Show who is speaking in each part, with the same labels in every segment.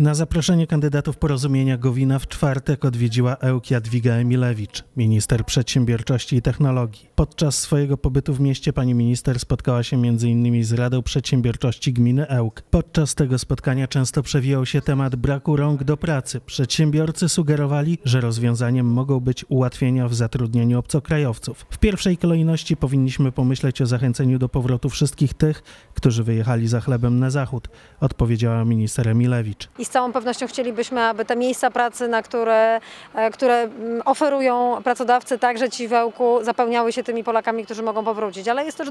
Speaker 1: Na zaproszenie kandydatów Porozumienia Gowina w czwartek odwiedziła Ełk Jadwiga Emilewicz, minister przedsiębiorczości i technologii. Podczas swojego pobytu w mieście pani minister spotkała się m.in. z Radą Przedsiębiorczości Gminy Ełk. Podczas tego spotkania często przewijał się temat braku rąk do pracy. Przedsiębiorcy sugerowali, że rozwiązaniem mogą być ułatwienia w zatrudnieniu obcokrajowców. W pierwszej kolejności powinniśmy pomyśleć o zachęceniu do powrotu wszystkich tych, którzy wyjechali za chlebem na zachód, odpowiedziała minister Emilewicz.
Speaker 2: I z całą pewnością chcielibyśmy, aby te miejsca pracy, które oferują pracodawcy, także ci w Ełku, zapełniały się tymi Polakami, którzy mogą powrócić. Ale jest też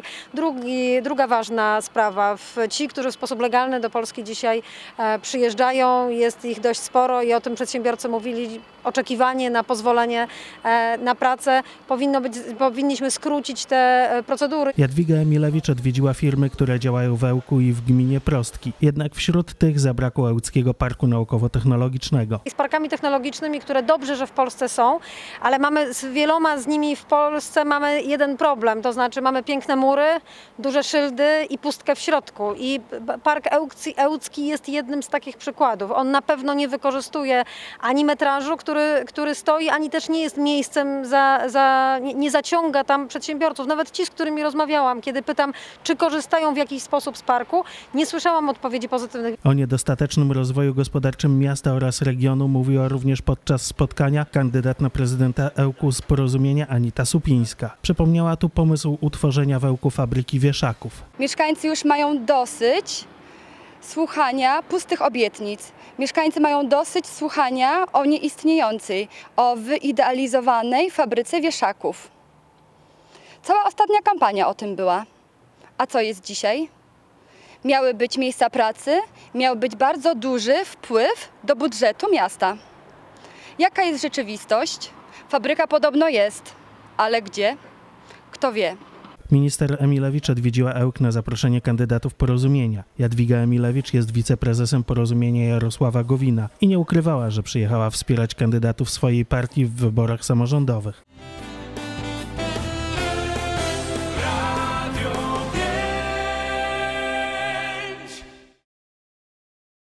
Speaker 2: druga ważna sprawa. Ci, którzy w sposób legalny do Polski dzisiaj przyjeżdżają, jest ich dość sporo i o tym przedsiębiorcy mówili. Oczekiwanie na pozwolenie na pracę powinniśmy skrócić te procedury.
Speaker 1: Jadwiga Emilewicz odwiedziła firmy, które działają w Ełku i w gminie Prostki. Jednak wśród tych zabrakło Ełckiego Parku Naukowo-Technologicznego.
Speaker 2: Z parkami technologicznymi, które dobrze, że w Polsce są, ale mamy z wieloma z nimi w Polsce mamy jeden problem, to znaczy mamy piękne mury, duże szyldy i pustkę w środku. I Park Ełcki jest jednym z takich przykładów. On na pewno nie wykorzystuje ani metrażu, który stoi, ani też nie jest miejscem, nie zaciąga tam przedsiębiorców. Nawet ci, z którymi rozmawiałam, kiedy pytam, czy korzystają w jakiś sposób z parku, nie słyszałam odpowiedzi pozytywnych.
Speaker 1: O niedostatecznym rozwoju gospodarczym miasta oraz regionu mówiła również podczas spotkania kandydat na prezydenta Ełku z Porozumienia Anita Supińska. Przypomniała tu pomysł utworzenia w Ełku fabryki wieszaków.
Speaker 3: Mieszkańcy już mają dosyć słuchania pustych obietnic. Mieszkańcy mają dosyć słuchania o nieistniejącej, o wyidealizowanej fabryce wieszaków. Cała ostatnia kampania o tym była. A co jest dzisiaj? Miały być miejsca pracy, miał być bardzo duży wpływ do budżetu miasta. Jaka jest rzeczywistość? Fabryka podobno jest, ale gdzie? Kto wie?
Speaker 1: Minister Emilewicz odwiedziła Ełk na zaproszenie kandydatów Porozumienia. Jadwiga Emilewicz jest wiceprezesem Porozumienia Jarosława Gowina i nie ukrywała, że przyjechała wspierać kandydatów swojej partii w wyborach samorządowych.